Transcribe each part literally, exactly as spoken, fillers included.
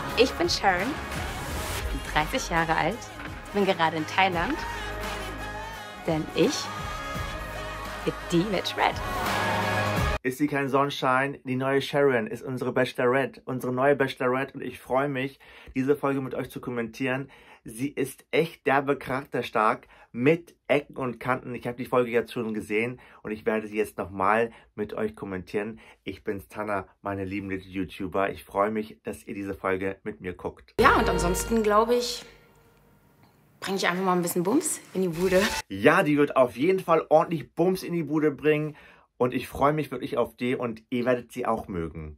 Ich bin Sharon, bin dreißig Jahre alt, bin gerade in Thailand, denn ich bin die mit Red. Ist sie kein Sonnenschein? Die neue Sharon ist unsere Bachelorette, unsere neue Bachelorette und ich freue mich, diese Folge mit euch zu kommentieren. Sie ist echt derbe charakterstark mit Ecken und Kanten. Ich habe die Folge jetzt schon gesehen und ich werde sie jetzt nochmal mit euch kommentieren. Ich bin's, Tanner, meine lieben Little YouTuber. Ich freue mich, dass ihr diese Folge mit mir guckt. Ja, und ansonsten glaube ich, bringe ich einfach mal ein bisschen Bums in die Bude. Ja, die wird auf jeden Fall ordentlich Bums in die Bude bringen. Und ich freue mich wirklich auf die und ihr werdet sie auch mögen.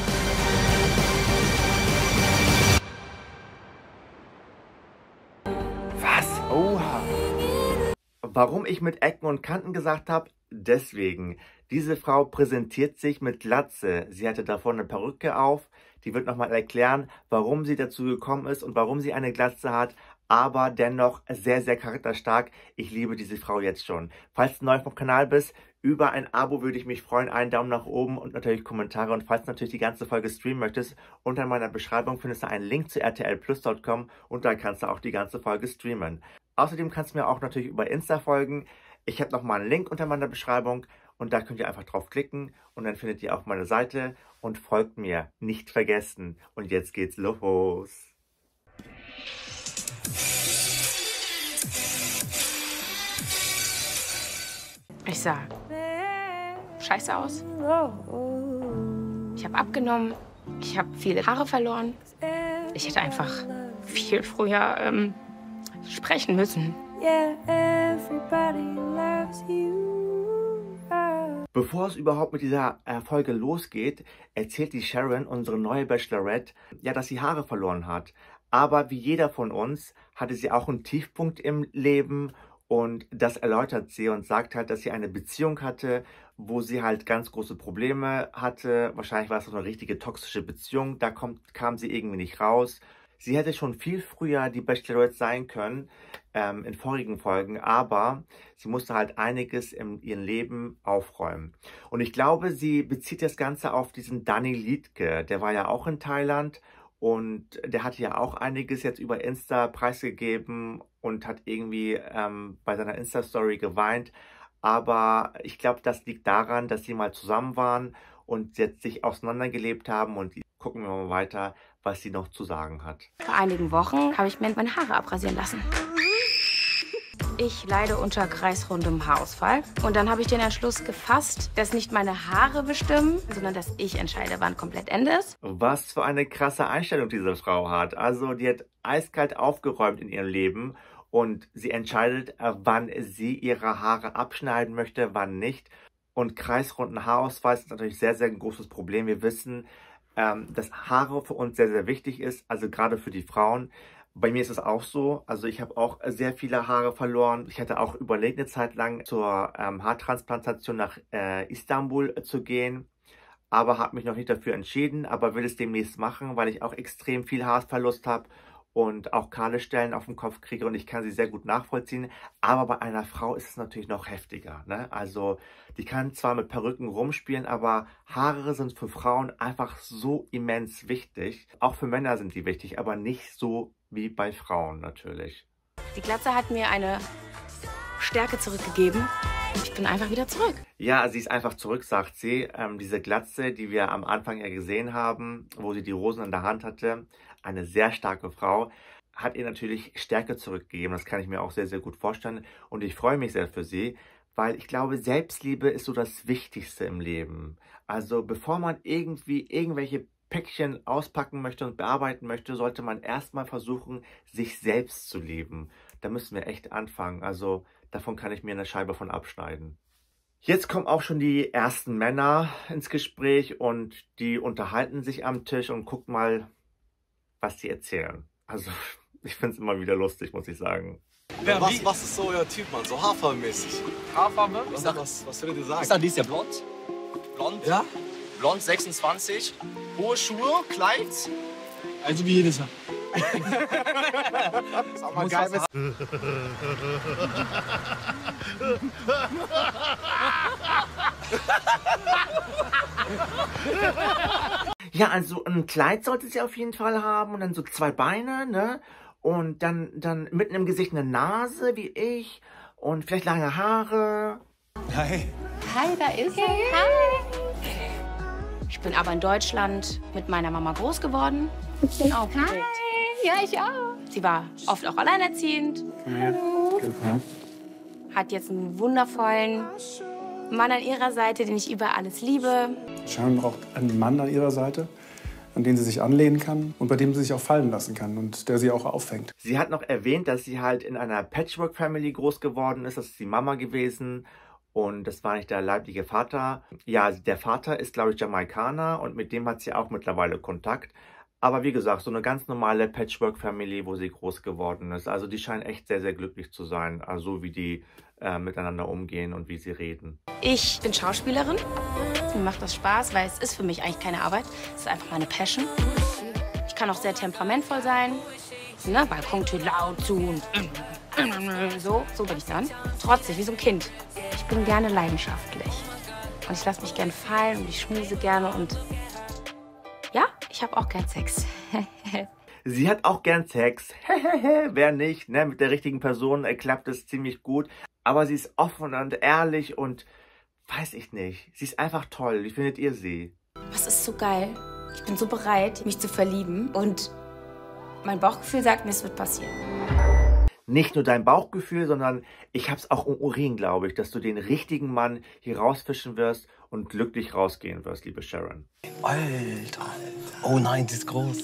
Was? Oha. Warum ich mit Ecken und Kanten gesagt habe? Deswegen. Diese Frau präsentiert sich mit Glatze. Sie hatte davor eine Perücke auf. Die wird nochmal erklären, warum sie dazu gekommen ist und warum sie eine Glatze hat. Aber dennoch sehr, sehr charakterstark. Ich liebe diese Frau jetzt schon. Falls du neu auf dem Kanal bist, über ein Abo würde ich mich freuen, einen Daumen nach oben und natürlich Kommentare. Und falls du natürlich die ganze Folge streamen möchtest, unter meiner Beschreibung findest du einen Link zu r t l plus punkt com und da kannst du auch die ganze Folge streamen. Außerdem kannst du mir auch natürlich über Insta folgen. Ich habe nochmal einen Link unter meiner Beschreibung und da könnt ihr einfach drauf klicken und dann findet ihr auch meine Seite und folgt mir. Nicht vergessen. Und jetzt geht's los. Ich sah scheiße aus. Ich habe abgenommen. Ich habe viele Haare verloren. Ich hätte einfach viel früher ähm, sprechen müssen. Bevor es überhaupt mit dieser äh, Folge losgeht, erzählt die Sharon, unsere neue Bachelorette, ja, dass sie Haare verloren hat. Aber wie jeder von uns hatte sie auch einen Tiefpunkt im Leben. Und das erläutert sie und sagt halt, dass sie eine Beziehung hatte, wo sie halt ganz große Probleme hatte. Wahrscheinlich war es so eine richtige toxische Beziehung. Da kommt, kam sie irgendwie nicht raus. Sie hätte schon viel früher die Bachelorette sein können, ähm, in vorigen Folgen. Aber sie musste halt einiges in ihrem Leben aufräumen. Und ich glaube, sie bezieht das Ganze auf diesen Danny Liedtke. Der war ja auch in Thailand. Und der hat ja auch einiges jetzt über Insta preisgegeben und hat irgendwie ähm, bei seiner Insta-Story geweint. Aber ich glaube, das liegt daran, dass sie mal zusammen waren und jetzt sich auseinandergelebt haben. Und gucken wir mal weiter, was sie noch zu sagen hat. Vor einigen Wochen habe ich mir meine Haare abrasieren lassen. Ich leide unter kreisrundem Haarausfall. Und dann habe ich den Entschluss gefasst, dass nicht meine Haare bestimmen, sondern dass ich entscheide, wann komplett Ende ist. Was für eine krasse Einstellung diese Frau hat. Also die hat eiskalt aufgeräumt in ihrem Leben und sie entscheidet, wann sie ihre Haare abschneiden möchte, wann nicht. Und kreisrunden Haarausfall ist natürlich sehr, sehr ein großes Problem. Wir wissen, dass Haare für uns sehr, sehr wichtig ist, also gerade für die Frauen. Bei mir ist es auch so, also ich habe auch sehr viele Haare verloren. Ich hatte auch überlegt, eine Zeit lang zur ähm, Haartransplantation nach äh, Istanbul äh, zu gehen, aber habe mich noch nicht dafür entschieden, aber will es demnächst machen, weil ich auch extrem viel Haarverlust habe und auch kahle Stellen auf dem Kopf kriege und ich kann sie sehr gut nachvollziehen. Aber bei einer Frau ist es natürlich noch heftiger, ne? Also die kann zwar mit Perücken rumspielen, aber Haare sind für Frauen einfach so immens wichtig. Auch für Männer sind die wichtig, aber nicht so wie bei Frauen natürlich. Die Glatze hat mir eine Stärke zurückgegeben. Ich bin einfach wieder zurück. Ja, sie ist einfach zurück, sagt sie. Ähm, diese Glatze, die wir am Anfang ja gesehen haben, wo sie die Rosen in der Hand hatte, eine sehr starke Frau, hat ihr natürlich Stärke zurückgegeben. Das kann ich mir auch sehr, sehr gut vorstellen. Und ich freue mich sehr für sie, weil ich glaube, Selbstliebe ist so das Wichtigste im Leben. Also bevor man irgendwie irgendwelche Päckchen auspacken möchte und bearbeiten möchte, sollte man erstmal versuchen, sich selbst zu lieben. Da müssen wir echt anfangen. Also davon kann ich mir eine Scheibe von abschneiden. Jetzt kommen auch schon die ersten Männer ins Gespräch und die unterhalten sich am Tisch und gucken mal, was die erzählen. Also ich finde es immer wieder lustig, muss ich sagen. Ja, was, was ist so euer Typ, Mann? So haarfarbenmäßig? Haarfarbe? Was, was, was würdet ihr sagen? Ich sag, die ist ja blond. Blond? Ja? Blond, sechsundzwanzig. Hohe Schuhe, Kleid. Also wie jedes Jahr. Ist auch mal geil. Ja, also ein Kleid sollte sie auf jeden Fall haben und dann so zwei Beine, ne? Und dann, dann mitten im Gesicht eine Nase, wie ich. Und vielleicht lange Haare. Hi. Hi, da ist er. Hi. Ich bin aber in Deutschland mit meiner Mama groß geworden. Auch Hi. Ja, ich auch. Sie war oft auch alleinerziehend. Hallo. Hat jetzt einen wundervollen Mann an ihrer Seite, den ich über alles liebe. Sharon braucht einen Mann an ihrer Seite, an den sie sich anlehnen kann und bei dem sie sich auch fallen lassen kann und der sie auch auffängt. Sie hat noch erwähnt, dass sie halt in einer Patchwork-Family groß geworden ist. Das ist die Mama gewesen und das war nicht der leibliche Vater. Ja, der Vater ist, glaube ich, Jamaikaner und mit dem hat sie auch mittlerweile Kontakt. Aber wie gesagt, so eine ganz normale Patchwork-Family, wo sie groß geworden ist. Also die scheinen echt sehr, sehr glücklich zu sein. Also wie die äh, miteinander umgehen und wie sie reden. Ich bin Schauspielerin. Mir macht das Spaß, weil es ist für mich eigentlich keine Arbeit. Es ist einfach meine Passion. Ich kann auch sehr temperamentvoll sein. Ne? Balkontür laut zu und so, so bin ich dann. Trotzig, wie so ein Kind. Ich bin gerne leidenschaftlich. Und ich lasse mich gerne fallen und ich schmuse gerne und ja, ich habe auch gern Sex. Sie hat auch gern Sex. Wer nicht, ne? Mit der richtigen Person äh, klappt es ziemlich gut. Aber sie ist offen und ehrlich und weiß ich nicht. Sie ist einfach toll. Wie findet ihr sie? Was ist so geil? Ich bin so bereit, mich zu verlieben. Und mein Bauchgefühl sagt mir, es wird passieren. Nicht nur dein Bauchgefühl, sondern ich hab's auch im Urin, glaube ich, dass du den richtigen Mann hier rausfischen wirst und glücklich rausgehen wirst, liebe Sharon. Alter. Oh nein, die ist groß.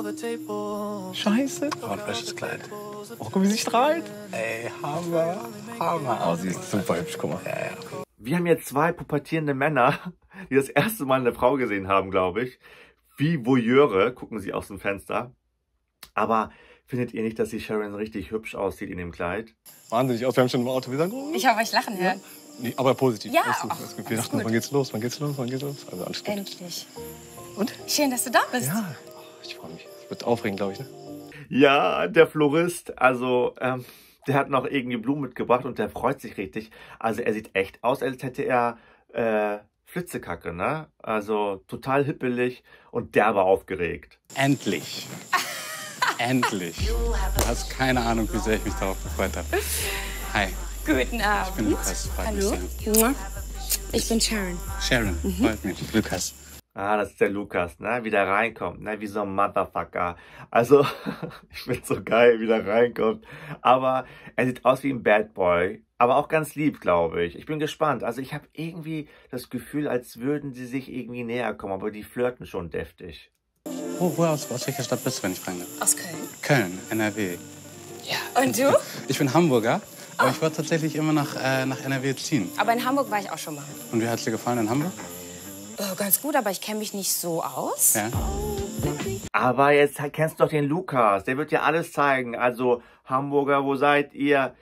Scheiße. Oh, ein frisches Kleid. Oh, guck, wie sie strahlt. Ey, Hammer. Hammer. Oh, sie ist super hübsch, guck mal. Ja, ja. Wir haben jetzt zwei pubertierende Männer, die das erste Mal eine Frau gesehen haben, glaube ich. Wie Voyeure gucken sie aus dem Fenster. Aber findet ihr nicht, dass die Sharon richtig hübsch aussieht in dem Kleid? Wahnsinnig aus, wir haben schon im Auto. Wir sagen, oh. Ich habe euch lachen hören. Nee, aber positiv. Ja, alles gut, auch, alles gut. Wir alles dachten, gut. wann geht's los, wann geht's los, wann geht's los? Also alles gut. Endlich. Und? Schön, dass du da bist. Ja, ich freue mich. Es wird aufregend, glaube ich, ne? Ja, der Florist, also ähm, der hat noch irgendwie Blumen mitgebracht und der freut sich richtig. Also er sieht echt aus, als hätte er äh, Flitzekacke, ne? Also total hippelig und derbe aufgeregt. Endlich. Endlich. Du hast keine Ahnung, wie sehr ich mich darauf gefreut habe. Hi, Guten Abend. ich bin Lukas. Freut Hallo. mich sehr. Ich bin Sharon. Sharon, freut mich. Lukas. Ah, das ist der Lukas, ne? Wie der reinkommt, ne? Wie so ein Motherfucker. Also, ich find's so geil, wie der reinkommt. Aber er sieht aus wie ein Bad Boy. Aber auch ganz lieb, glaube ich. Ich bin gespannt. Also, ich habe irgendwie das Gefühl, als würden sie sich irgendwie näher kommen. Aber die flirten schon deftig. Wo, wo aus, aus welcher Stadt bist du, wenn ich fragen darf? Aus Köln. Köln, N R W. Ja. Und du? Ich bin Hamburger, aber ich wollte tatsächlich immer nach, äh, nach N R W ziehen. Aber in Hamburg war ich auch schon mal. Und wie hat es dir gefallen in Hamburg? Oh, ganz gut, aber ich kenne mich nicht so aus. Ja. Aber jetzt kennst du doch den Lukas. Der wird dir alles zeigen. Also, Hamburger, wo seid ihr?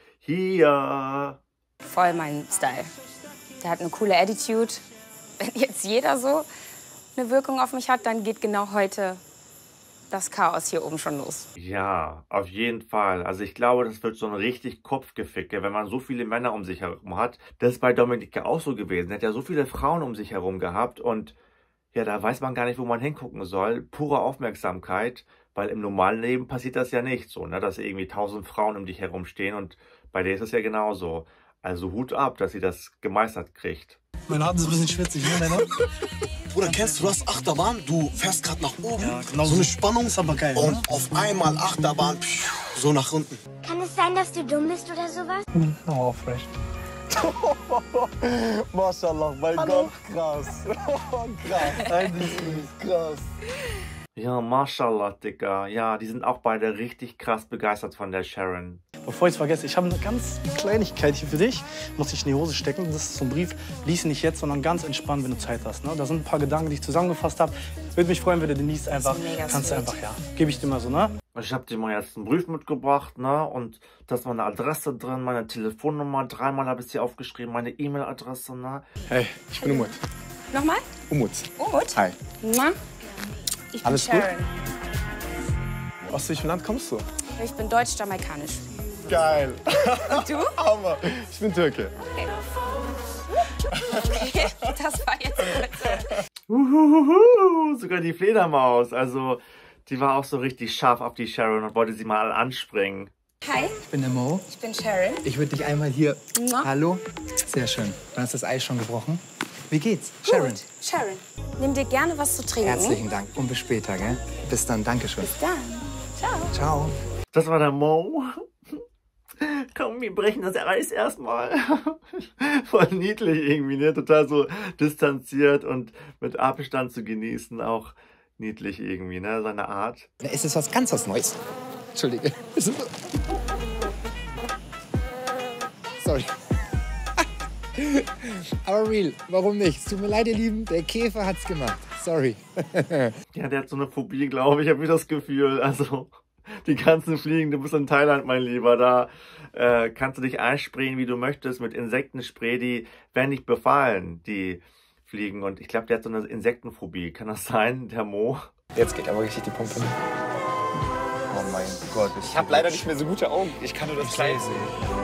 Hier. Voll mein Style. Der hat eine coole Attitude. Wenn jetzt jeder so eine Wirkung auf mich hat, dann geht genau heute das Chaos hier oben schon los. Ja, auf jeden Fall. Also ich glaube, das wird so ein richtig Kopfgeficke, wenn man so viele Männer um sich herum hat. Das ist bei Dominik ja auch so gewesen. Er hat ja so viele Frauen um sich herum gehabt und ja, da weiß man gar nicht, wo man hingucken soll. Pure Aufmerksamkeit, weil im normalen Leben passiert das ja nicht so, ne? Dass irgendwie tausend Frauen um dich herum stehen und bei dir ist es ja genauso. Also Hut ab, dass sie das gemeistert kriegt. Mein Arm ist ein bisschen schwitzig, ne, Männer? Bruder, kennst du das? Achterbahn, du fährst gerade nach oben, Ja, genau so so. eine Spannung Ist aber geil, und ne? auf einmal Achterbahn, pfiuh, so nach unten. Kann es sein, dass du dumm bist oder sowas? Oh, fresh. Mashallah, mein Gott, krass. krass, eigentlich krass. Ja, Mashallah, Digga. Ja, die sind auch beide richtig krass begeistert von der Sharon. Bevor ich es vergesse, ich habe eine ganz Kleinigkeit hier für dich. Muss ich in die Hose stecken. Das ist so ein Brief. Lies ihn nicht jetzt, sondern ganz entspannt, wenn du Zeit hast. Ne? Da sind ein paar Gedanken, die ich zusammengefasst habe. Würde mich freuen, wenn du den liest einfach. mega Kannst du sweet. einfach, ja. Gebe ich dir mal so, ne? Ich habe dir mal jetzt einen Brief mitgebracht, ne? Und da ist meine Adresse drin, meine Telefonnummer. Dreimal habe ich sie aufgeschrieben, meine E-Mail-Adresse, ne? Hey, ich bin Umut. Nochmal? Umut. Umut? Hi. Mua. Ich bin Alles gut? Sharon. Aus welchem Land kommst du? Ich bin deutsch-jamaikanisch. Geil. Und du? Hammer. Ich bin Türke. Okay, das war jetzt kurz. Uhuhuhu, sogar die Fledermaus. Also, die war auch so richtig scharf auf die Sharon und wollte sie mal anspringen. Hi. Ich bin der Mo. Ich bin Sharon. Ich würde dich einmal hier... Mua. Hallo? Sehr schön. Dann ist das Eis schon gebrochen. Wie geht's? Gut. Sharon. Sharon, nimm dir gerne was zu trinken. Herzlichen Dank. Und bis später, gell? Bis dann. Dankeschön. Bis dann. Ciao. Ciao. Das war der Mo. Komm, wir brechen das Eis erstmal. Voll niedlich irgendwie, ne? Total so distanziert und mit Abstand zu genießen. Auch niedlich irgendwie, ne? Seine Art. Es ist was ganz was Neues. Entschuldige. Sorry. Aber real, warum nicht? Es tut mir leid, ihr Lieben, der Käfer hat's gemacht. Sorry. Ja, der hat so eine Phobie, glaube ich, habe ich das Gefühl. Also, die ganzen Fliegen, du bist in Thailand, mein Lieber, da äh, kannst du dich einsprayen, wie du möchtest, mit Insektenspray, die werden nicht befallen, die Fliegen. Und ich glaube, der hat so eine Insektenphobie. Kann das sein, der Mo? Jetzt geht aber richtig die Pumpe. Oh mein Gott. Ich habe leider nicht mehr so gute Augen. Ich kann nur das Kleid sehen.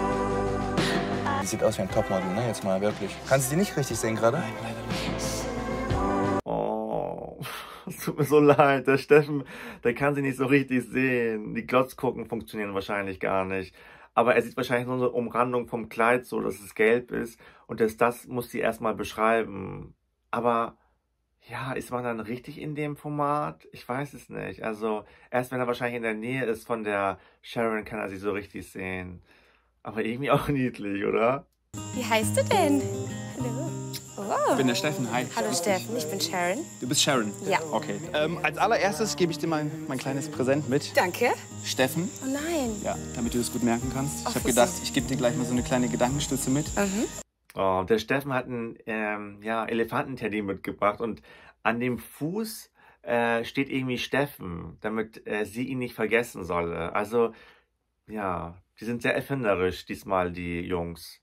Die sieht aus wie ein Topmodel, ne? Jetzt mal wirklich. Kannst du die nicht richtig sehen gerade? Nein, leider nicht. Oh, es tut mir so leid. Der Steffen, der kann sie nicht so richtig sehen. Die Glotzgucken funktionieren wahrscheinlich gar nicht. Aber er sieht wahrscheinlich nur so eine Umrandung vom Kleid so, dass es gelb ist. Und das, das muss sie erstmal beschreiben. Aber ja, ist man dann richtig in dem Format? Ich weiß es nicht. Also erst wenn er wahrscheinlich in der Nähe ist von der Sharon, kann er sie so richtig sehen. Aber irgendwie auch niedlich, oder? Wie heißt du denn? Hallo. Oh. Ich bin der Steffen, hi. Hallo Steffen, ich bin Sharon. Du bist Sharon? Ja. Okay. Ähm, als allererstes gebe ich dir mein, mein kleines Präsent mit. Danke. Steffen. Oh nein. Ja, damit du das gut merken kannst. Ach, ich habe wie gedacht, süß. ich gebe dir gleich mal so eine kleine Gedankenstütze mit. Mhm. Oh, der Steffen hat einen ähm, ja, Elefantenteddy mitgebracht und an dem Fuß äh, steht irgendwie Steffen, damit äh, sie ihn nicht vergessen solle. Also, ja, die sind sehr erfinderisch diesmal, die Jungs.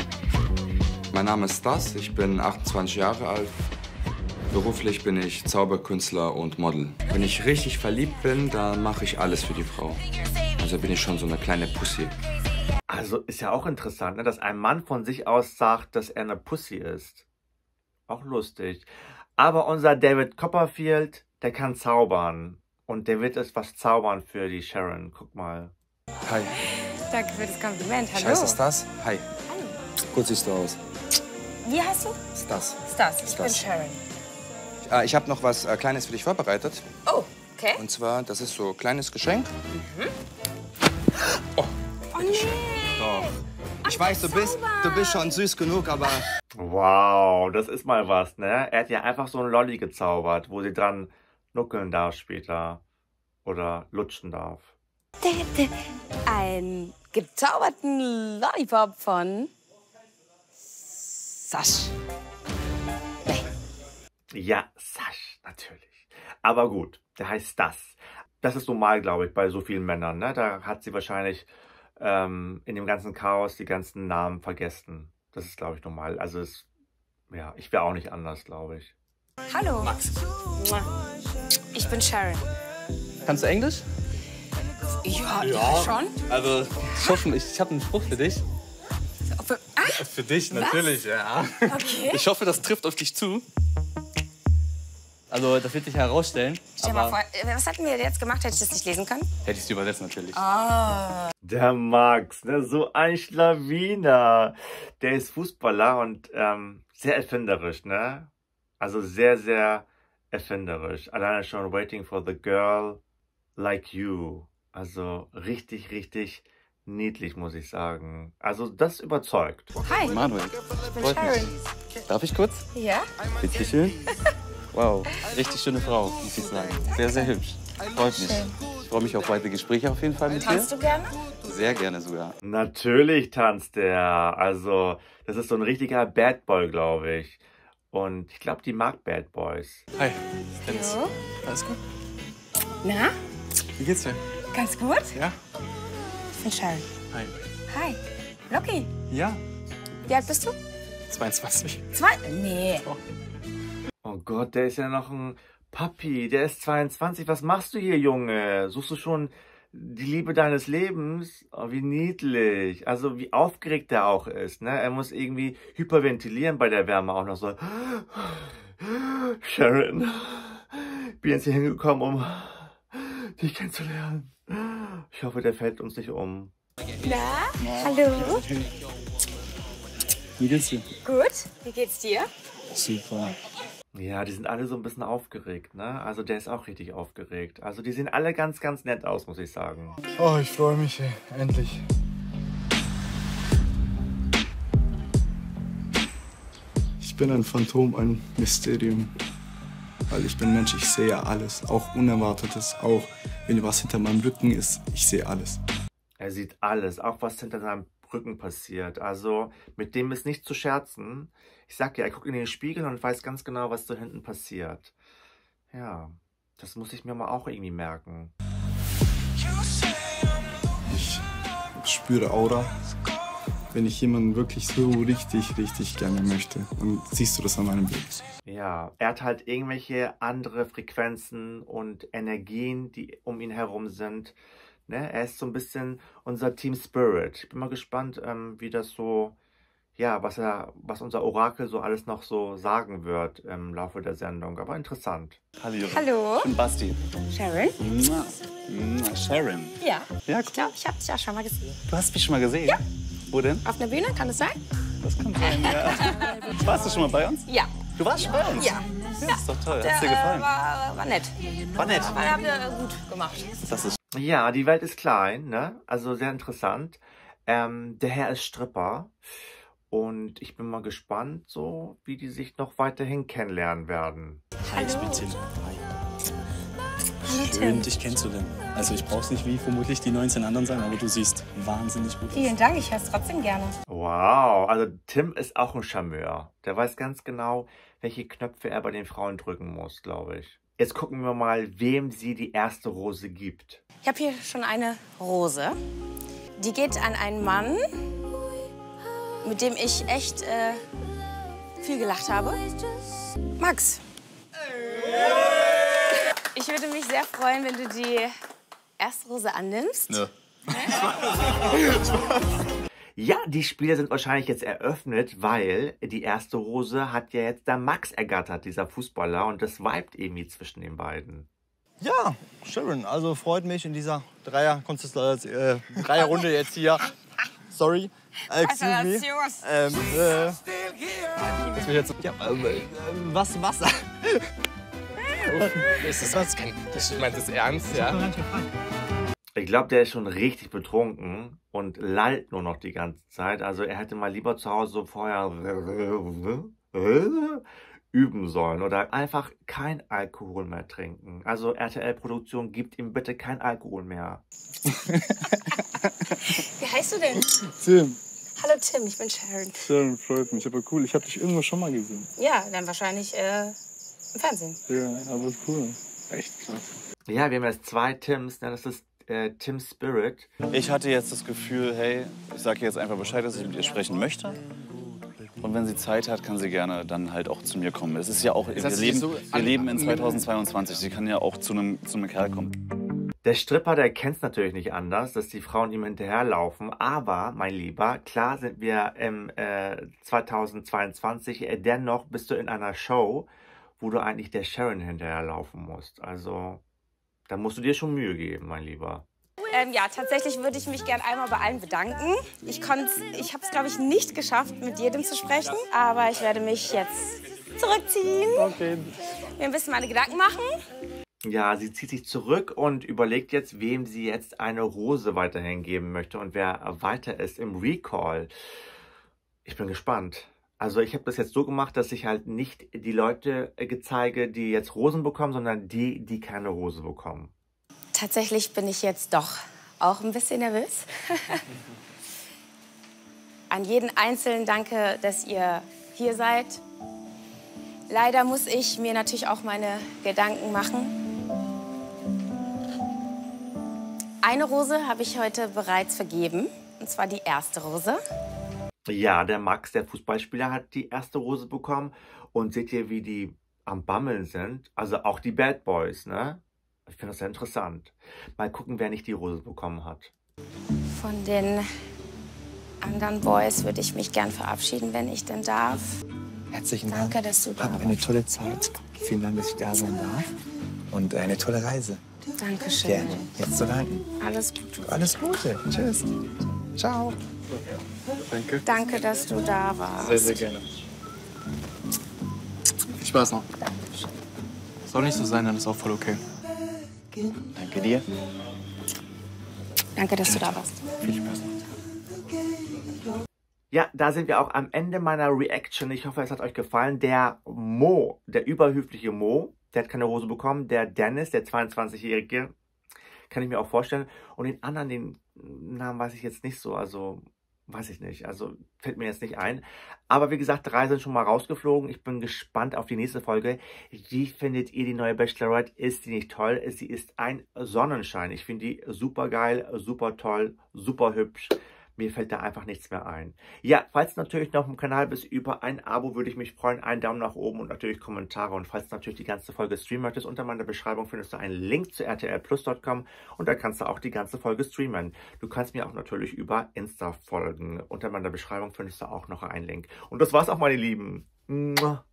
Mein Name ist Stas, ich bin achtundzwanzig Jahre alt. Beruflich bin ich Zauberkünstler und Model. Wenn ich richtig verliebt bin, dann mache ich alles für die Frau. Also bin ich schon so eine kleine Pussy. Also ist ja auch interessant, ne, dass ein Mann von sich aus sagt, dass er eine Pussy ist. Auch lustig. Aber unser David Copperfield, der kann zaubern. Und der wird jetzt was zaubern für die Sharon. Guck mal. Hi. Danke für das Kompliment. Hallo. Ich heiße Stas. Hi. Hallo. Gut siehst du aus. Wie heißt du? Stas. Stas, ich Stas. bin Sharon. Äh, ich habe noch was äh, Kleines für dich vorbereitet. Oh, okay. Und zwar, das ist so ein kleines Geschenk. Mhm. Oh, Oh nee. doch. Ich weiß, du bist, du bist schon süß genug, aber... Wow, das ist mal was, ne? Er hat ja einfach so ein Lolli gezaubert, wo sie dran nuckeln darf später. Oder lutschen darf. Ein gezauberten Lollipop von Sasch. Ja, Sasch, natürlich. Aber gut, der heißt das. Das ist normal, glaube ich, bei so vielen Männern, ne? Da hat sie wahrscheinlich ähm, in dem ganzen Chaos die ganzen Namen vergessen. Das ist, glaube ich, normal. Also, es, ja, ich wäre auch nicht anders, glaube ich. Hallo. Max. Ich bin Sharon. Kannst du Englisch? Ja, ja. schon. Also, ich hoffe, ich, ich habe einen Spruch für dich. Für, ah, für dich, was? natürlich, ja. Okay. Ich hoffe, das trifft auf dich zu. Also, das wird sich herausstellen. Stell mal vor, was hatten wir jetzt gemacht? Hätte ich das nicht lesen können? Hätte ich es übersetzt, natürlich. Ah. Der Max, ne? So ein Schlawiner. Der ist Fußballer und ähm, sehr erfinderisch, ne? Also sehr, sehr erfinderisch. Alleine schon Waiting for the Girl Like You. Also richtig, richtig niedlich, muss ich sagen. Also das überzeugt. Hi. Manuel, Ich bin freut Sharon. mich. Darf ich kurz? Ja? Bitte schön. Wow, richtig schöne Frau, muss ich sagen. Sehr, sehr hübsch. Freut mich. Ich freue mich auf weitere Gespräche auf jeden Fall mit dir. Tanzt du gerne? Sehr gerne sogar. Natürlich tanzt der. Also das ist so ein richtiger Bad Boy, glaube ich. Und ich glaube, die mag Bad Boys. Hi. Jo. Alles gut? Na? Wie geht's dir? Ganz gut? Ja. Ich bin Sharon. Hi. Hi. Loki. Ja. Wie alt bist du? zweiundzwanzig. Zwei? Nee. Oh. Oh Gott, der ist ja noch ein Papi. Der ist zweiundzwanzig. Was machst du hier, Junge? Suchst du schon die Liebe deines Lebens? Oh, wie niedlich. Also wie aufgeregt er auch ist. Ne? Er muss irgendwie hyperventilieren bei der Wärme auch noch so. Sharon, ich bin jetzt hier hingekommen, um dich kennenzulernen. Ich hoffe, der fällt uns nicht um. Na, hallo. Wie geht's dir? Gut, wie geht's dir? Super. Ja, die sind alle so ein bisschen aufgeregt, ne? Also der ist auch richtig aufgeregt. Also die sehen alle ganz, ganz nett aus, muss ich sagen. Oh, ich freue mich, ey. Endlich. Ich bin ein Phantom, ein Mysterium. Weil ich bin Mensch, ich sehe alles. Auch Unerwartetes, auch wenn was hinter meinem Rücken ist, ich sehe alles. Er sieht alles, auch was hinter seinem Rücken passiert. Also mit dem ist nicht zu scherzen. Ich sag ja, er guckt in den Spiegel und weiß ganz genau, was da hinten passiert. Ja, das muss ich mir mal auch irgendwie merken. Ich spüre Aura. Wenn ich jemanden wirklich so richtig, richtig gerne möchte, dann siehst du das an meinem Blick. Ja, er hat halt irgendwelche andere Frequenzen und Energien, die um ihn herum sind. Ne? Er ist so ein bisschen unser Team Spirit. Ich bin mal gespannt, ähm, wie das so, ja, was er, was unser Orakel so alles noch so sagen wird im Laufe der Sendung. Aber interessant. Hallo. Hallo. Ich bin Basti. Sharon? Mua. Mua. Sharon. Ja. Ja, Ich glaube, ich habe dich auch schon mal gesehen. Du hast mich schon mal gesehen? Ja. Wo denn? Auf einer Bühne, kann das sein? Das kann sein, ja. Warst du schon mal bei uns? Ja. Du warst schon bei uns? Ja. Ja, das ist doch toll. Der, Hat's dir gefallen? Äh, war, war nett. War nett? Aber habt ihr gut gemacht. Das ist Ja, die Welt ist klein, ne? Also sehr interessant. Ähm, der Herr ist Stripper. Und ich bin mal gespannt, so wie die sich noch weiterhin kennenlernen werden. Hallo. Ich bin Tim. Hallo, Schön, Tim. dich kennenzulernen. Also ich brauch's nicht wie vermutlich die neunzehn anderen sein, aber du siehst wahnsinnig gut aus. Vielen Dank, ich höre es trotzdem gerne. Wow, also Tim ist auch ein Charmeur. Der weiß ganz genau, welche Knöpfe er bei den Frauen drücken muss, glaube ich. Jetzt gucken wir mal, wem sie die erste Rose gibt. Ich habe hier schon eine Rose. Die geht an einen Mann, mit dem ich echt äh, viel gelacht habe. Max. Ich würde mich sehr freuen, wenn du die erste Rose annimmst. Nö. Ja, die Spiele sind wahrscheinlich jetzt eröffnet, weil die erste Rose hat ja jetzt der Max ergattert, dieser Fußballer. Und das vibet irgendwie zwischen den beiden. Ja, Sharon, also freut mich in dieser Dreier-Konstellation, äh, Dreierrunde jetzt hier. Sorry. Excuse me. Ähm, äh, ich will jetzt, ja, äh, was, Wasser? Ist das was? Ich meine das ernst, ja? Ich glaube, der ist schon richtig betrunken und lallt nur noch die ganze Zeit. Also er hätte mal lieber zu Hause so vorher üben sollen oder einfach kein Alkohol mehr trinken. Also R T L-Produktion, gibt ihm bitte kein Alkohol mehr. Wie heißt du denn? Tim. Hallo Tim, ich bin Sharon. Sharon, freut mich. Aber cool, ich habe dich irgendwo schon mal gesehen. Ja, dann wahrscheinlich äh, im Fernsehen. Ja, aber cool. Echt krass. Ja, wir haben jetzt zwei Tims. Ne? Das ist äh, Tim Spirit. Ich hatte jetzt das Gefühl, hey, ich sage ihr jetzt einfach Bescheid, dass ich mit ihr sprechen möchte. Und wenn sie Zeit hat, kann sie gerne dann halt auch zu mir kommen. Es ist ja auch, wir leben, so wir leben in zweitausendzweiundzwanzig. Sie kann ja auch zu einem, zu einem Kerl kommen. Der Stripper, der kennt es natürlich nicht anders, dass die Frauen ihm hinterherlaufen. Aber, mein Lieber, klar sind wir im äh, zweitausendzweiundzwanzig. Äh, dennoch bist du in einer Show, wo du eigentlich der Sharon hinterherlaufen musst. Also, da musst du dir schon Mühe geben, mein Lieber. Ähm, ja, tatsächlich würde ich mich gern einmal bei allen bedanken. Ich konnte, ich habe es, glaube ich, nicht geschafft, mit jedem zu sprechen. Aber ich werde mich jetzt zurückziehen. Okay. Mir ein bisschen meine Gedanken machen. Ja, sie zieht sich zurück und überlegt jetzt, wem sie jetzt eine Rose weiterhin geben möchte und wer weiter ist im Recall. Ich bin gespannt. Also ich habe das jetzt so gemacht, dass ich halt nicht die Leute zeige, die jetzt Rosen bekommen, sondern die, die keine Rose bekommen. Tatsächlich bin ich jetzt doch auch ein bisschen nervös. An jeden Einzelnen danke, dass ihr hier seid. Leider muss ich mir natürlich auch meine Gedanken machen. Eine Rose habe ich heute bereits vergeben, und zwar die erste Rose. Ja, der Max, der Fußballspieler, hat die erste Rose bekommen. Und seht ihr, wie die am Bammeln sind? Also auch die Bad Boys, ne? Ich finde das sehr interessant. Mal gucken, wer nicht die Rose bekommen hat. Von den anderen Boys würde ich mich gern verabschieden, wenn ich denn darf. Herzlichen Dank. Danke, dass du da Hab eine tolle Zeit. Vielen Dank, dass ich da sein darf. Und eine tolle Reise. Dankeschön. Gerne. Jetzt zu danken. Alles Gute. Alles Gute. Tschüss. Ciao. Danke. Danke, dass du da warst. Sehr, sehr gerne. Viel Spaß noch. Soll nicht so sein, dann ist auch voll okay. Danke dir. Danke, dass du da warst. Viel Spaß noch. Ja, da sind wir auch am Ende meiner Reaction. Ich hoffe, es hat euch gefallen. Der Mo, der überhöfliche Mo, der hat keine Hose bekommen. Der Dennis, der zweiundzwanzigjährige, kann ich mir auch vorstellen. Und den anderen, den Namen weiß ich jetzt nicht so. Also, weiß ich nicht. Also, fällt mir jetzt nicht ein. Aber wie gesagt, drei sind schon mal rausgeflogen. Ich bin gespannt auf die nächste Folge. Wie findet ihr die neue Bachelorette? Ist die nicht toll? Sie ist ein Sonnenschein. Ich finde die super geil, super toll, super hübsch. Mir fällt da einfach nichts mehr ein. Ja, falls du natürlich noch im Kanal bist, über ein Abo würde ich mich freuen. Einen Daumen nach oben und natürlich Kommentare. Und falls du natürlich die ganze Folge streamen möchtest, unter meiner Beschreibung findest du einen Link zu r t l plus punkt com und da kannst du auch die ganze Folge streamen. Du kannst mir auch natürlich über Insta folgen. Unter meiner Beschreibung findest du auch noch einen Link. Und das war's auch, meine Lieben. Mua.